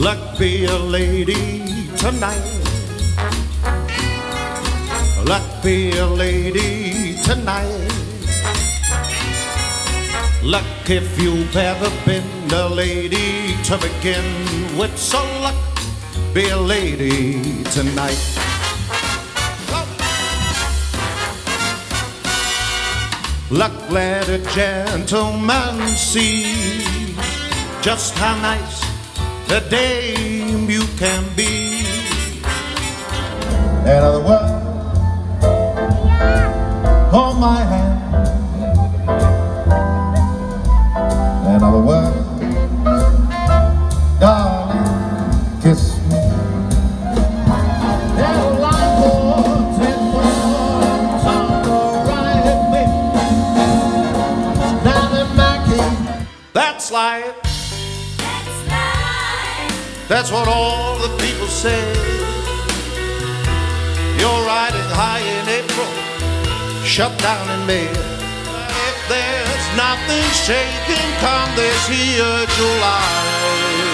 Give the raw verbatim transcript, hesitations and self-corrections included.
Luck be a lady tonight. Luck be a lady tonight. Luck if you've ever been a lady to begin with. So luck be a lady tonight. Luck let a gentleman see just how nice a dame you can be. In other words, hold my hand. In other words, darling, kiss me. There's a lot more ten words on the right of me. Now that my king, that's life. That's life. That's what all the people say. You're riding high in April, shut down in May. If there's nothing shaking come this here July,